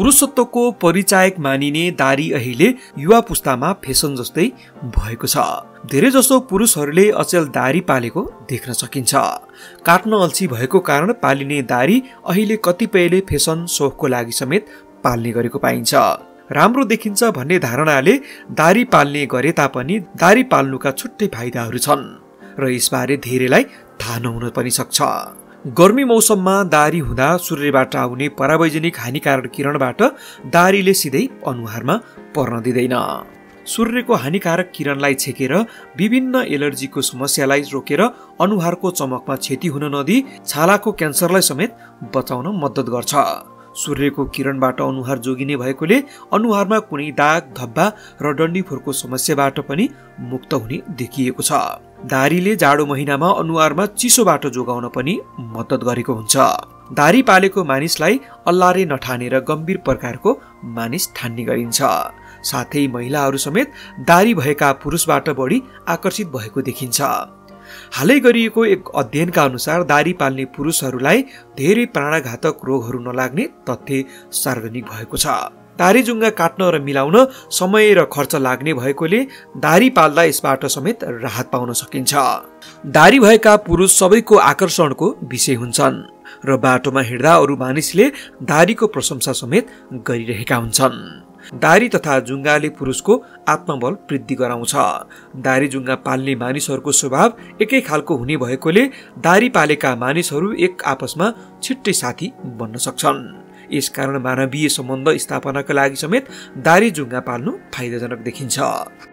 पुरुषत्वको परिचायक मानिने दारी अहिले युवा पुस्तामा फेसन जस्तै भएको छ। धेरैजसो पुरुषहरूले अचेल दारी पालेको देख्न सकिन्छ। काट्न अल्छी भएको कारण पालिने दारी अहिले कतिपयले फेसन सोखको लागि समेत पाल्ने गरेको पाइन्छ। राम्रो देखिन्छ भन्ने धारणाले दारी पाल्ने गरे तापनि दारी पाल्नुका छुट्टै फाइदाहरू छन् र यसबारे धेरैलाई थाहा नहुन पनि सक्छ। गर्मी मौसममा दारी हुँदा सूर्यबाट आउने परावैजनिक हानिकारक किरणबाट दारीले सिधै अनुहारमा पर्न दिँदैन। सूर्यको हानिकारक किरणलाई छेकेर विभिन्न एलर्जीको समस्यालाई रोकेर अनुहारको चमकमा क्षति हुन नदिई छालाको क्यान्सरलाई समेत बचाउन मद्दत गर्छ। सूर्यको किरणबाट अनुहार जोगिने भएकोले अनुहारमा कुनै दाग, धब्बा र डन्डीफोरको समस्याबाट पनि मुक्त हुने देखिएको छ। दारीले जाडो महिनामा अनुहारमा चिसोबाट जोगाउन पनि मद्दत गरेको हुन्छ। दारी पालेको मानिसलाई अल्लारे नठानेर गम्भीर प्रकारको मानिस ठान्ने गरिन्छ। साथै महिलाहरू समेत दारी भएका पुरुषबाट बढी आकर्षित भएको देखिन्छ। हालै गरिएको एक अध्ययनका अनुसार दारी पाल्ने पुरुषहरूलाई धेरै प्राणघातक रोगहरू नलाग्ने तथ्य सार्वजनिक भएको छ। दारी जुङ्गा काट्न र मिलाउन समय र खर्च लाग्ने भएकोले दारी पाल्दा यसबाट समेत राहत पाउन सकिन्छ। दारी भएका पुरुष सबैको आकर्षणको विषय हुन्छन् र बाटोमा हिँड्दा अरू मानिसले दारीको प्रशंसा समेत गरिरहेका हुन्छन्। दारी तथा जुङ्गाले पुरुषको आत्मबल वृद्धि गराउँछ। दारी जुङ्गा पाल्ने मानिसहरूको स्वभाव एकै खालको हुने भएकोले दारी पालेका मानिसहरू एक आपसमा छिट्टै साथी बन्न सक्छन्। यसकारण मानवीय सम्बन्ध स्थापनाका लागि समेत दारी जुङ्गा पाल्नु फाइदाजनक देखिन्छ।